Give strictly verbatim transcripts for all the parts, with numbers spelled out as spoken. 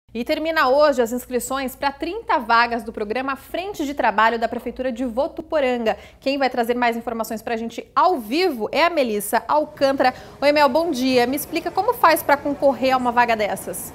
E termina hoje as inscrições para trinta vagas do programa Frente de Trabalho da Prefeitura de Votuporanga. Quem vai trazer mais informações para a gente ao vivo é a Melissa Alcântara. Oi, Mel, bom dia. Me explica como faz para concorrer a uma vaga dessas.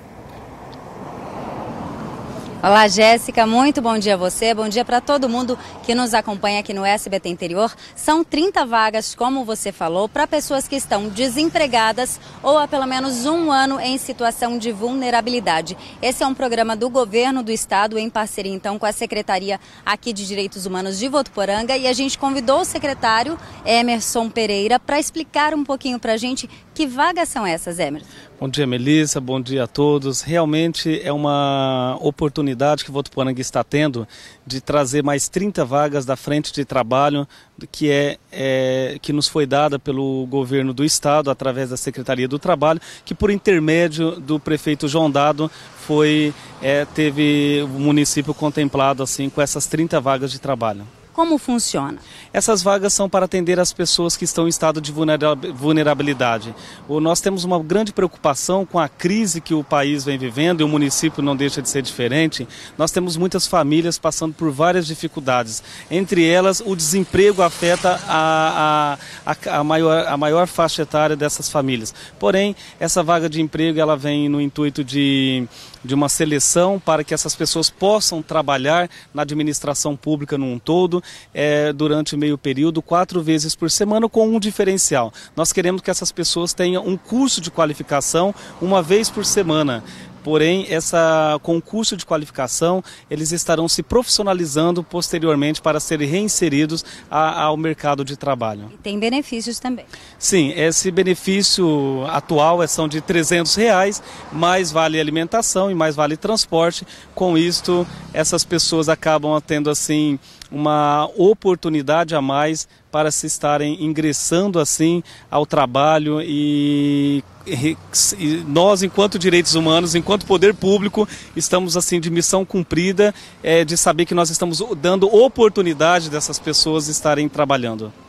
Olá, Jéssica, muito bom dia a você, bom dia para todo mundo que nos acompanha aqui no S B T Interior. São trinta vagas, como você falou, para pessoas que estão desempregadas ou há pelo menos um ano em situação de vulnerabilidade. Esse é um programa do governo do estado, em parceria então com a Secretaria aqui de Direitos Humanos de Votuporanga, e a gente convidou o secretário Emerson Pereira para explicar um pouquinho para a gente que vagas são essas, Emerson. Bom dia, Melissa, bom dia a todos. Realmente é uma oportunidade que Votuporanga está tendo de trazer mais trinta vagas da Frente de Trabalho que, é, é, que nos foi dada pelo governo do estado, através da Secretaria do Trabalho, que por intermédio do prefeito João Dado foi, é, teve o município contemplado assim, com essas trinta vagas de trabalho. Como funciona? Essas vagas são para atender as pessoas que estão em estado de vulnerabilidade. Nós temos uma grande preocupação com a crise que o país vem vivendo, e o município não deixa de ser diferente. Nós temos muitas famílias passando por várias dificuldades. Entre elas, o desemprego afeta a, a, a, maior, a maior faixa etária dessas famílias. Porém, essa vaga de emprego ela vem no intuito de, de uma seleção para que essas pessoas possam trabalhar na administração pública num todo, É, durante meio período, quatro vezes por semana, com um diferencial. Nós queremos que essas pessoas tenham um curso de qualificação uma vez por semana. Porém, essa, com o curso de qualificação, eles estarão se profissionalizando posteriormente para serem reinseridos a, ao mercado de trabalho. E tem benefícios também. Sim, esse benefício atual são de trezentos reais, mais vale alimentação e mais vale transporte. Com isto, essas pessoas acabam tendo assim uma oportunidade a mais para se estarem ingressando assim ao trabalho, e, e nós, enquanto direitos humanos, enquanto poder público, estamos assim de missão cumprida, é, de saber que nós estamos dando oportunidade dessas pessoas estarem trabalhando.